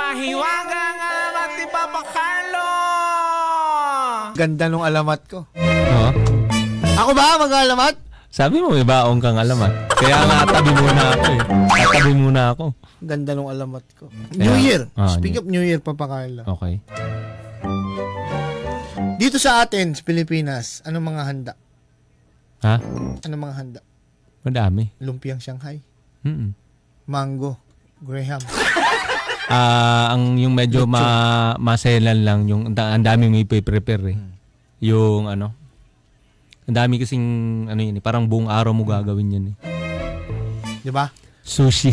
Hiwagang alamat ni Papa Carlo! Ganda nung alamat ko. Oo. Ako ba mag-alamat? Sabi mo, may baong kang alamat. Kaya nga, tabi muna ako eh. Tatabi muna ako. Ganda nung alamat ko. New Year. Speak of New Year, Papa Carlo. Okay. Dito sa atin, sa Pilipinas, anong mga handa? Ha? Anong mga handa? Madami. Lumpiang Shanghai. Mango. Graham. Ang yung medyo maselan lang, yung ang dami may prepare eh. Yung ano, ang dami kasing ano yun eh, parang buong araw mo gagawin yan eh. Di ba? Sushi.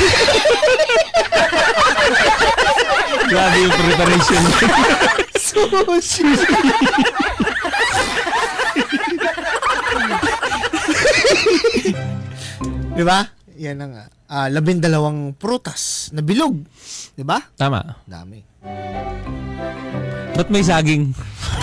Grabe yung preparation. Sushi. Di ba? Yan na nga. 12 prutas na bilog. Di ba? Tama. Dami. Ba't may saging?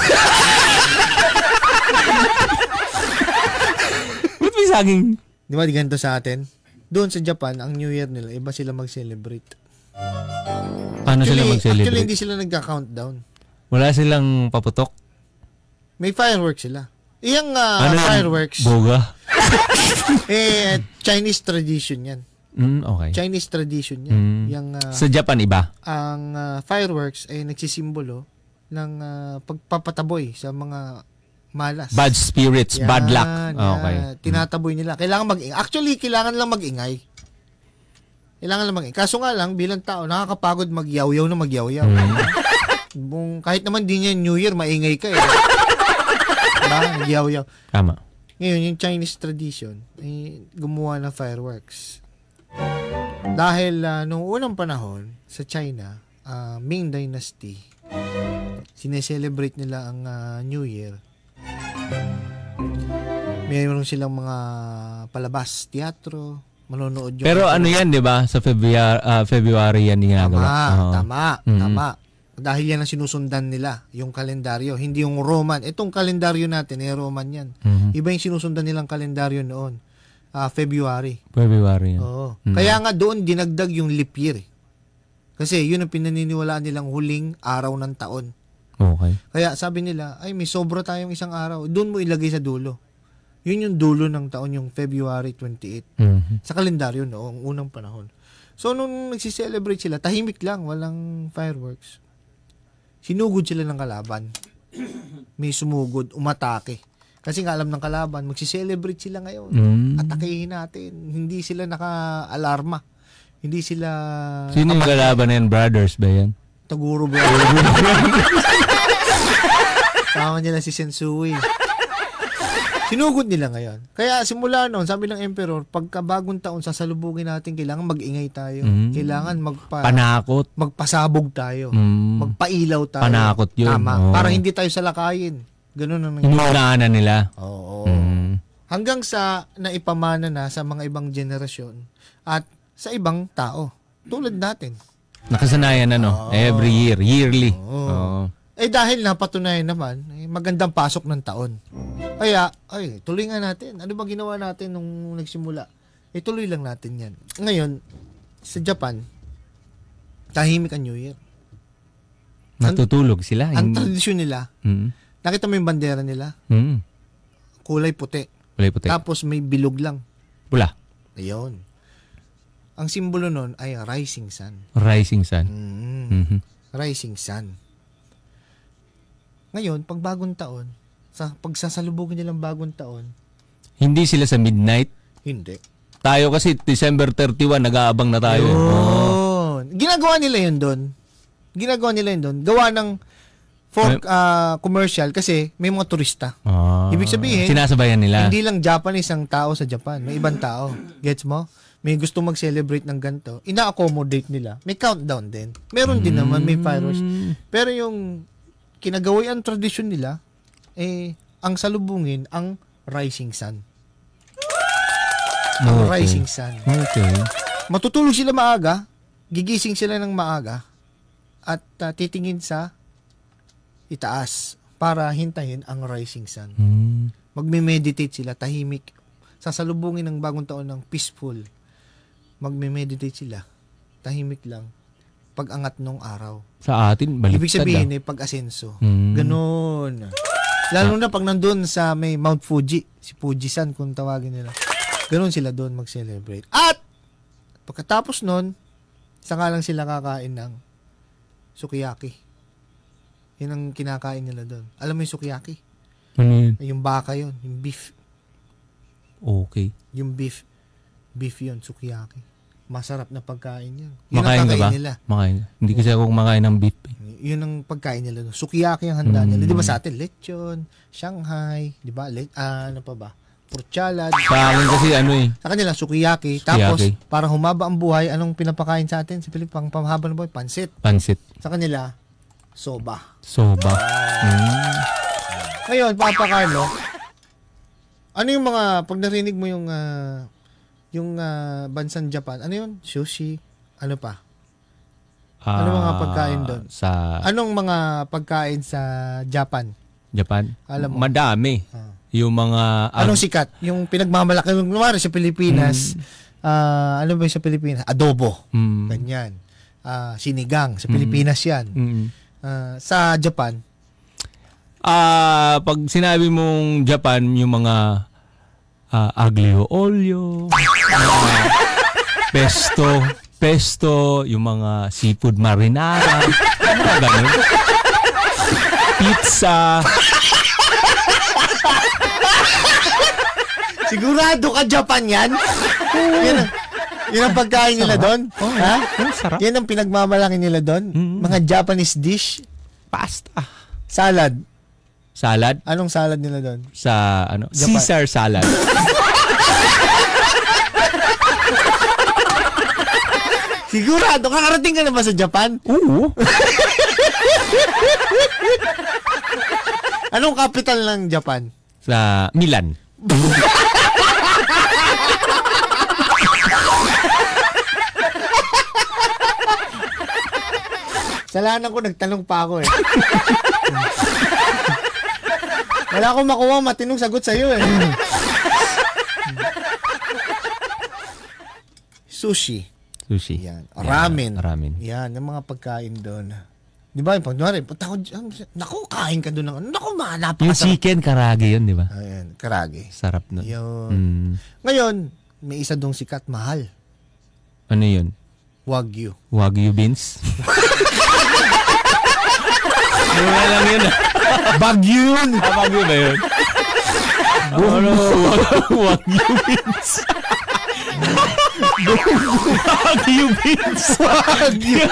Ba't may saging? Di ba, ganito sa atin? Doon sa Japan, ang New Year nila, iba sila mag-celebrate. Paano sila mag-celebrate? Actually, hindi sila nagka-countdown. Wala silang paputok? May fireworks sila. Iyang fireworks. Boga? Chinese tradition yan. Okay. Chinese tradition yan. Yung, sa Japan, iba? Ang fireworks ay nagsisimbolo ng pagpapataboy sa mga malas. Bad spirits, yan, bad luck. Okay. Tinataboy nila. Kailangan mag-ingay. Actually, kailangan lang mag-ingay. Kailangan lang mag-ingay. Kaso nga lang, bilang tao, nakakapagod magyaw-yaw na magyaw-yaw. Kahit naman di niya New Year, maingay ka eh. Diba? Magyaw-yaw. Tama. Ngayon, yung Chinese tradition, ay gumawa ng fireworks. Dahil noong unang panahon, sa China, Ming Dynasty, sineselebrate nila ang New Year. Mayroon silang mga palabas, teatro, manonood yung... Pero ano yan, di ba? Sa February yan ginagawa. Tama. Dahil yan ang sinusundan nila, yung kalendaryo. Hindi yung Roman. Itong kalendaryo natin, Roman yan. Iba yung sinusundan nilang kalendaryo noon. February. Oo. Kaya nga doon dinagdag yung leap year. Kasi yun ang pinaniniwalaan nilang huling araw ng taon. Okay. Kaya sabi nila, ay may sobra tayong isang araw. Doon mo ilagay sa dulo. Yun yung dulo ng taon, yung February 28. Sa kalendaryo noong unang panahon. So nung nagsiselebrate sila, tahimik lang, walang fireworks. Sinugod sila ng kalaban. May sumugod, umatake. Kasi nga alam ng kalaban, magsiselebrate sila ngayon. Atakehin natin. Hindi sila naka-alarma. Hindi sila... Sino yung kalaban na yan? Brothers ba yan? Taguro ba? Sama nila si Sensui. Sinugod nila ngayon. Kaya simula noon, sabi ng emperor, pagka bagong taon, sasalubugin natin, kailangan mag-ingay tayo. Kailangan panakot. Magpasabog tayo. Magpailaw tayo. Panakot yun. Tama. Para hindi tayo salakayin. Ganun ang nangyayari. Inuunahan na nila. Oo. Hanggang sa naipamana na sa mga ibang generasyon at sa ibang tao. Tulad natin. Nakasanayan na, no? Every year. Yearly. Dahil napatunayan naman, magandang pasok ng taon. Kaya, tuloy nga natin. Ano ba ginawa natin nung nagsimula? Tuloy lang natin yan. Ngayon, sa Japan, tahimik ang New Year. Natutulog sila. Ang tradisyon nila, nakita mo yung bandera nila? Kulay puti. Tapos may bilog lang. Pula. Ayun. Ang simbolo nun ay rising sun. Rising sun. Rising sun. Ngayon, pag bagong taon, sa pagsasalubugin nilang bagong taon, hindi sila sa midnight? Hindi. Tayo kasi December 31, nag-aabang na tayo. Ginagawa nila yun doon. Gawa ng commercial kasi may mga turista. Ibig sabihin, sinasabayan nila. Hindi lang Japanese ang tao sa Japan. May ibang tao. Gets mo? May gusto mag-celebrate ng ganito. Ina-accommodate nila. May countdown din. Meron din naman, may fireworks. Pero yung kinagawian tradisyon nila, ang salubungin, ang rising sun. Rising sun. Okay. Matutulog sila maaga, gigising sila ng maaga, at titingin sa itaas para hintayin ang rising sun. Magme-meditate sila, tahimik. Sasalubungin ng bagong taon ng peaceful. Magme-meditate sila, tahimik lang. pag-angat nung araw. Sa atin, baliktad. Ibig sabihin pag-asenso. Mm. Ganon. Lalo na pag nandun sa may Mount Fuji, si Fujisan kung tawagin nila. Ganon sila doon mag-celebrate. At pagkatapos nun, saka lang sila kakain ng sukiyaki. Yun ang kinakain nila doon. Alam mo yung sukiyaki? Ano yun? Yung baka yun, yung beef. Okay. Yung beef yun, sukiyaki. Masarap na pagkain yan. Yun Makain ang ka ba? kakain nila. Makain. Hindi kasi ako kumakain ng beef. Yun ang pagkain nila. Sukiyaki ang handa nila. Di ba sa atin? Lechon, Shanghai, di ba? Ano pa ba? Porchalad. Sa akin kasi Sa kanila, sukiyaki. Tapos, para humaba ang buhay, anong pinapakain sa atin? Sa Pilipinas, pamahaba ng buhay, pansit. Pansit. Sa kanila, soba. Soba. Ngayon, Papa Carlo, ano yung mga, pag narinig mo yung bansang Japan, ano yun? Sushi? Ano pa? Ano mga pagkain doon? Anong mga pagkain sa Japan? Japan? Alam mo? Madami. Yung mga... Anong sikat? Yung pinagmamalaki ng lumari sa Pilipinas, ano ba yung sa Pilipinas? Adobo. Ganyan. Sinigang. Sa Pilipinas yan. Sa Japan? Pag sinabi mong Japan, yung mga aglio olio, pesto, yung mga seafood marinara, mga ganun. Pizza. Sigurado ka Japan yan? Yun ang pagkain nila doon? Ha? Sarap. Yan ang pinagmamalaki nila doon? Mga Japanese dish? Pasta. Salad? Salad? Anong salad nila doon? Sa Japan. Caesar salad. Sigurado, kakarating ka na ba sa Japan? Oo. Anong capital ng Japan? Sa Milan. Salanan ko, nagtanong pa ako eh. Wala akong makuha matinong sagot sa'yo eh. Sushi. Yan. Ramen. Ramen. Yan, yung mga pagkain doon. Di ba, yung pagkunwari, punta ko dyan, naku, kain ka doon ng ano, naku, napakasarap. Yung chicken karage yun, di ba? Ayan, karage. Sarap nun. Yun. Ngayon, may isa dong sikat, mahal. Ano yun? Wagyu. Wagyu beans? Mura lang yun. Bagyo yun! Wagyu ba yun? Wagyu beans. Wagyu beans. Wagyu.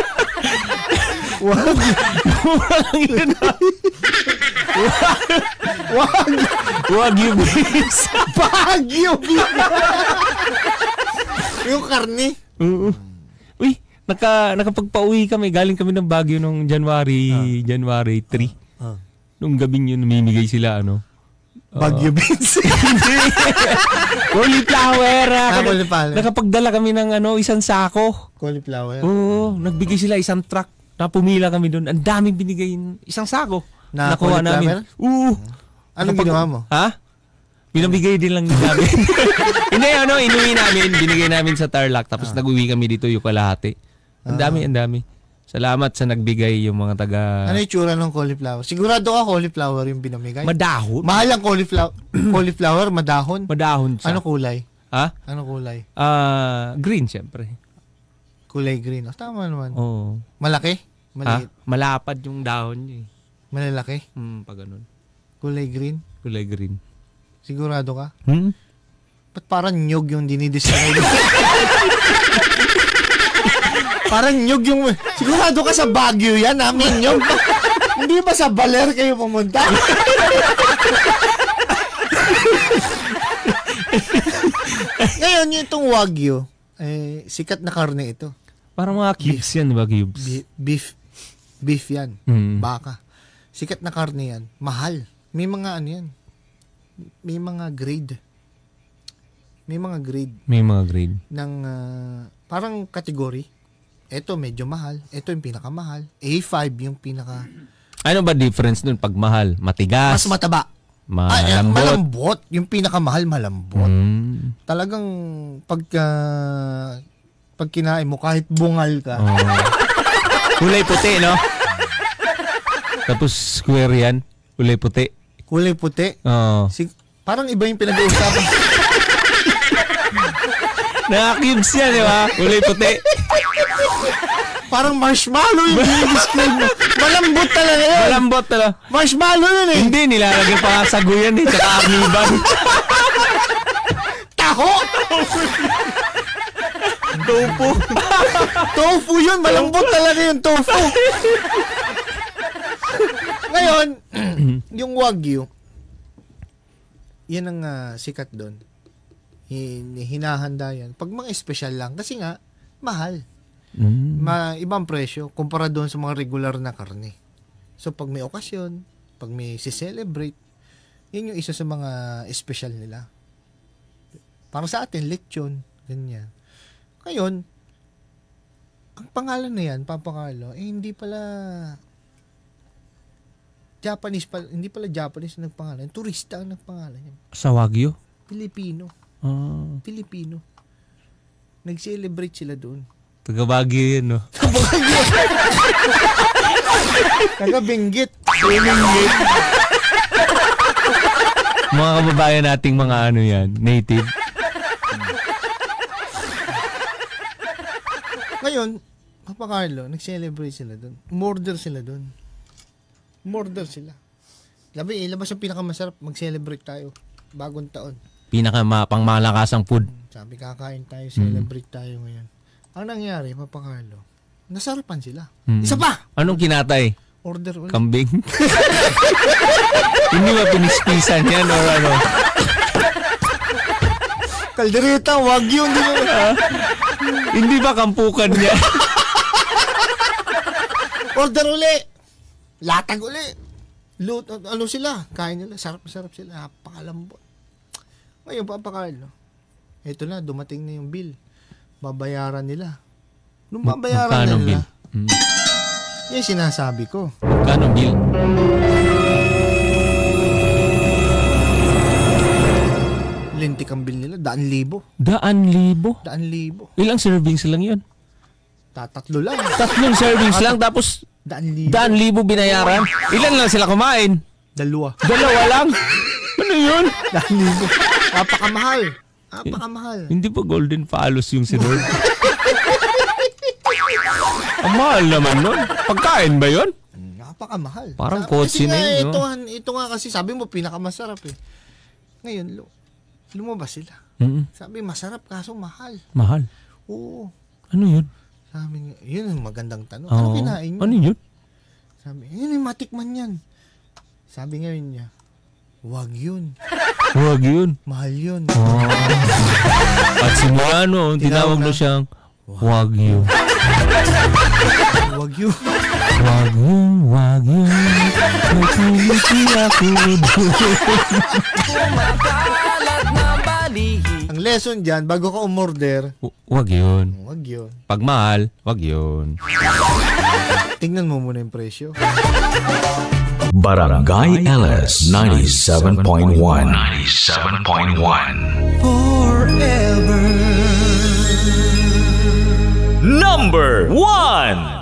Mura lang yun. Wagyu beans. Bagyo! Yung karne. Oo. Uy, nakapagpa-uwi kami. Galing kami ng Baguio nung January 3. Nung gabing yun, namimigay sila, Bagyo beans. Cauliflower. Cauliflower. Nakapagdala kami ng isang sako. Cauliflower. Oo, nagbigay sila isang truck. Napumila kami doon. Ang daming binigay. Isang sako. Na Nakuha cauliflower? namin. Oo. Anong ginawa mo? Ha? Binabigay din lang namin. Hindi, inuwi namin. Binigay namin sa Tarlac. Tapos nag-uwi kami dito yung kalahati. Ang dami. Salamat sa nagbigay yung mga taga... Ano yung tsura ng cauliflower? Sigurado ka cauliflower yung binamigay? Madahon. Mahal ang cauliflower, madahon. Madahon siya. Ano kulay? Ha? Ano kulay? Green, syempre. Kulay green. Tama naman. Oo. Malaki? Maliit? Malapad yung dahon niya. Malalaki? Pag ganun. Kulay green? Kulay green. Sigurado ka? Ba't parang nyog yung dinidescribe? Parang nyog yung... Sigurado ka sa Baguio yan, ha? May nyog. Hindi ba sa Baler kayo pumunta? Ngayon, itong Wagyu, sikat na karne ito. Parang mga cubes yan, diba? Cubes. Beef yan. Baka. Sikat na karne yan. Mahal. May mga ano yan. May mga grade. May mga grade. Ng parang category. Ito medyo mahal. Ito yung pinakamahal. A5 yung pinaka... Ano ba difference nun pag mahal? Matigas? Mas mataba. Malambot? Malambot. Yung pinakamahal, malambot. Talagang pag kinain mo, kahit bungal ka, Kulay puti, no? Tapos square yan. Kulay puti. Kulay puti. Oo. Parang iba yung pinag-uusapan. Naka-cubes yan, di ba? Kulay puti. Parang marshmallow yung describe mo. Malambot talaga yan. Malambot talaga. Marshmallow yun eh. Hindi, nilalagyan pa nga sa guyan eh. Tsaka arniban. Taho! Tofu. Tofu yun. Malambot talaga yung tofu. Ngayon, yung Wagyu, yan ang sikat doon. Hinahanda yan. Pag mga special lang, kasi nga, mahal. Ibang presyo kumpara doon sa mga regular na karne. So, pag may okasyon, pag may si-celebrate, yun yung isa sa mga special nila. Parang sa atin, lechon, ganyan. Ngayon, ang pangalan na yan, Papa Carlo, hindi pala Japanese pala, hindi pala Japanese ang nagpangalan. Turista ang nagpangalan yan. Sa Wagyu? Pilipino. Pilipino. Nag-celebrate sila doon. Taga Baguio yun, no? Taga Benguet. Mga kababayan nating mga ano yan, native. Ngayon, Papa Carlo, nag-celebrate sila doon. Murder sila doon. Murder sila. Labas ang pinakamasarap, mag-celebrate tayo. Bagong taon. Pangmalakasang food. Sabi, kakain tayo, celebrate tayo ngayon. Ang nangyari, Papa Carlo, nasarapan sila. Isa pa! Anong kinatay? Order ulit. Kambing? Hindi ba pinispisan yan or ano? Kaldereta, Wagyu, hindi ba? Hindi ba kampukan niya? Order uli. Latag uli. Ano sila? Kain nila. Sarap-sarap sila. Napakalambot. Ngayon, Papa Carlo, ito na, dumating na yung bill. Babayaran nila. Nung babayaran nila, yung sinasabi ko. Magkano bill? Lintik ang bill nila. 1,000. 1,000? 1,000. Ilang servings lang yun? Tatlo lang. 3 servings lang tapos 1,000. 1,000 binayaran? Ilan lang sila kumain? 2. 2 lang? Ano yun? 1,000. Napakamahal. Napakamahal. Hindi pa golden palos yung sinurd? Ang mahal naman nun. Pagkain ba yun? Napakamahal. Parang kotse na yun, no? Ito nga kasi sabi mo pinakamasarap eh. Ngayon, lumabas sila. Sabi masarap kaso mahal. Mahal? Oo. Ano yun? Sabi nga, yun ang magandang tanong. Ano kinain nyo? Ano yun? Sabi, yun yung matikman yan. Sabi ngayon niya, wag yun. Wag yun. Mahal yun. At simula tinawag na siyang Wagyu. Wag yun. Wagyu. Nagpiliti ako doon. Ang lesson dyan, bago ka umorder, wag yun. wag yun. Pag mahal, wag yun. Tingnan mo muna yung presyo. Barangay LS 97.1 Forever Number 1